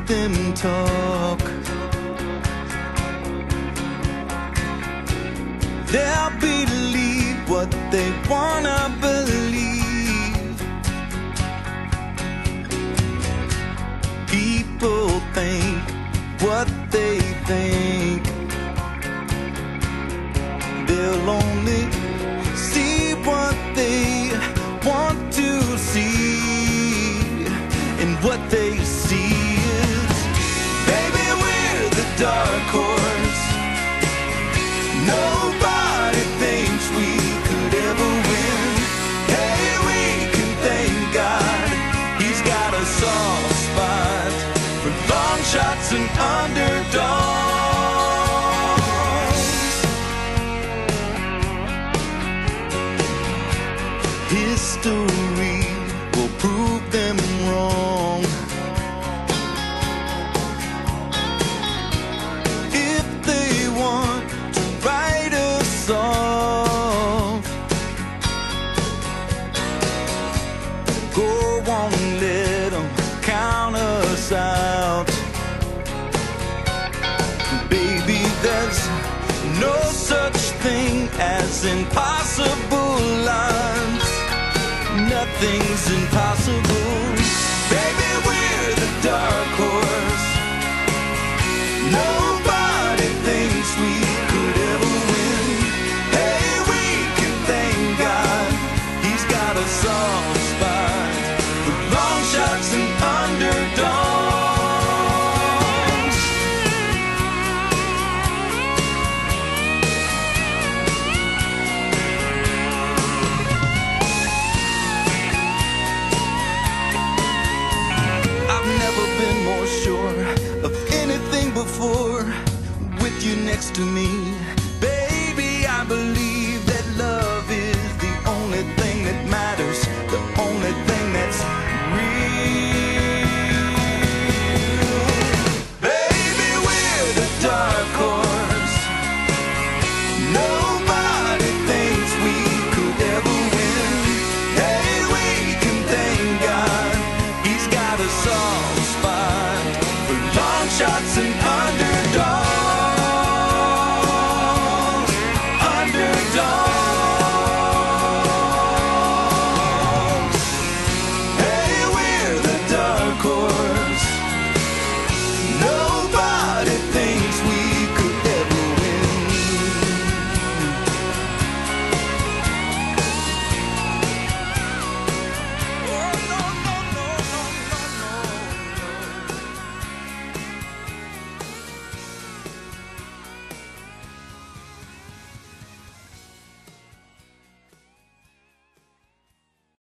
them talk. They'll believe what they wanna believe. People think what they think. They'll only see what they want to see, and what they see is, baby, we're the dark horse. Nobody thinks we could ever win. Hey, we can thank God, He's got a soft spot for long shots and underdogs. History will prove them wrong. If they want to write us off, go on, let them count us out. Baby, there's no such thing as impossible lines. Nothing's impossible. Baby, we're the dark horse. Nobody thinks we could ever win. Hey, we can thank God, He's got a soft spot for long shots and underdogs. I've never been more sure of anything before, with you next to me.